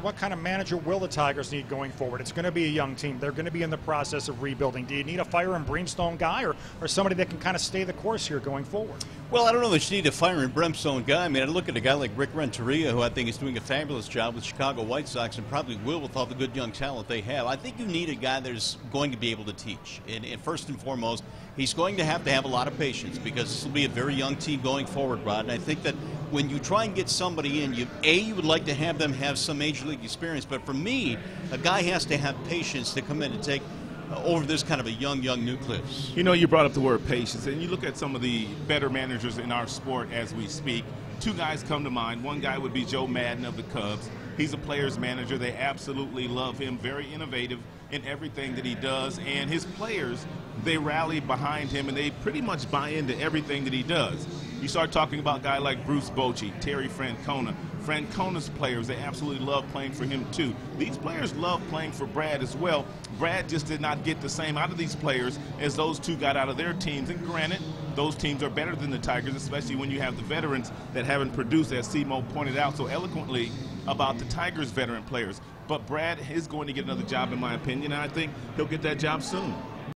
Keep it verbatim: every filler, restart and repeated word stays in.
What kind of manager will the Tigers need going forward? It's going to be a young team. They're going to be in the process of rebuilding. Do you need a fire and brimstone guy, or, or somebody that can kind of stay the course here going forward? Well, I don't know that you need a fire and brimstone guy. I mean, I look at a guy like Rick Renteria, who I think is doing a fabulous job with Chicago White Sox and probably will with all the good young talent they have. I think you need a guy that's going to be able to teach. And, and first and foremost, he's going to have to have a lot of patience because this will be a very young team going forward, Rod. And I think that when you try and get somebody in, you, A, you would like to have them have some major league experience. But for me, a guy has to have patience to come in and take over this kind of a young, young nucleus. You know, you brought up the word patience, and you look at some of the better managers in our sport as we speak. Two guys come to mind. One guy would be Joe Madden of the Cubs. He's a player's manager. They absolutely love him. Very innovative in everything that he does. And his players, they rally behind him, and they pretty much buy into everything that he does. You start talking about a guy like Bruce Bochy, Terry Francona. Francona's players, they absolutely love playing for him too. These players love playing for Brad as well. Brad just did not get the same out of these players as those two got out of their teams. And granted, those teams are better than the Tigers, especially when you have the veterans that haven't produced, as Simo pointed out so eloquently about the Tigers' veteran players. But Brad is going to get another job, in my opinion, and I think he'll get that job soon.